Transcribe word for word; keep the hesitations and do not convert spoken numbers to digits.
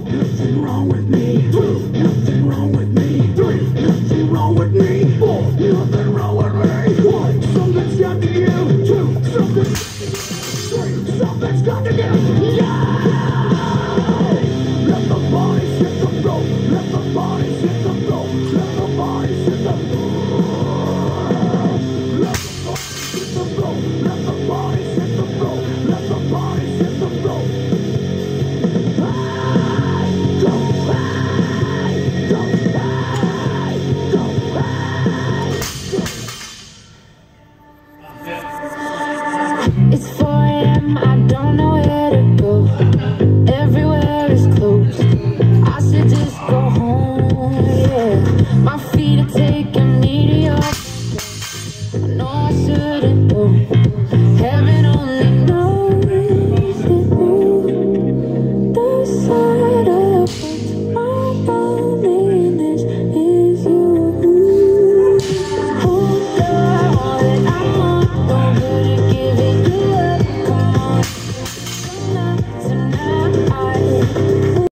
Nothing wrong with me. Two, nothing wrong with me. Three, nothing wrong with me. Four, nothing wrong with me. One, something's got to give. Two, something's three, something's got to give. Yeah! Let the bodies hit the floor. Let the bodies hit the floor. Let the bodies hit the floor. Let the bodies hit the floor. Let the bodies hit the floor. Let the bodies hit the floor. It's four A M, I don't know where to go. Everywhere is closed. I should just go home, yeah. My feet are taking me to your I know I shouldn't go. Heaven only knows.